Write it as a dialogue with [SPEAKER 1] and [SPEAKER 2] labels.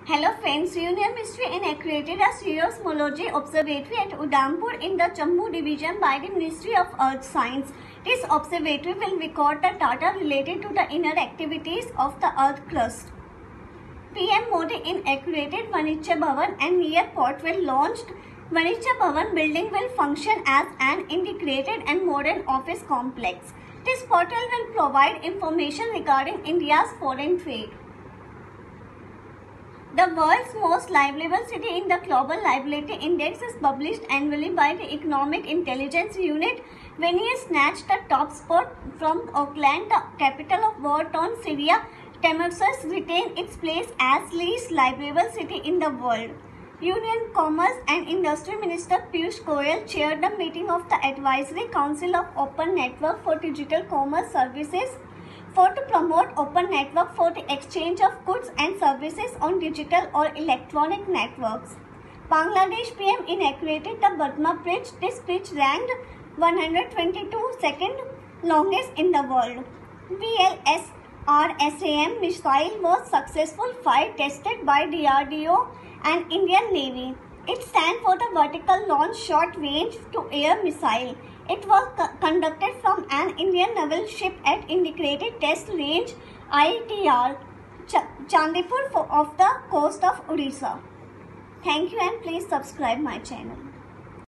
[SPEAKER 1] Hello friends, Union Ministry inaugurated a seismology observatory at Udhampur in the Jammu division by the Ministry of Earth Science. This observatory will record the data related to the inner activities of the Earth crust. PM Modi inaugurated Vanisya Bhavan and near Portwell launched. Vanisya Bhavan building will function as an integrated and modern office complex. This portal will provide information regarding India's foreign trade. The world's most livable city in the Global Livability Index is published annually by the Economic Intelligence Unit. Venice snatched the top spot from Auckland, the capital of war-torn Syria. Damascus retained its place as least livable city in the world. Union Commerce and Industry Minister Piyush Goyal chaired the meeting of the Advisory Council of Open Network for Digital Commerce Services to promote open network for the exchange of goods and services on digital or electronic networks. Bangladesh PM inaugurated the Burma Bridge. This bridge ranked 122nd longest in the world. BLSRSAM missile was successful flight tested by DRDO and Indian Navy. It stands for the Vertical Launch Short Range to Air Missile. It was conducted from an Indian naval ship at Integrated Test Range ITR, Chandipur off the coast of Odisha. Thank you and please subscribe my channel.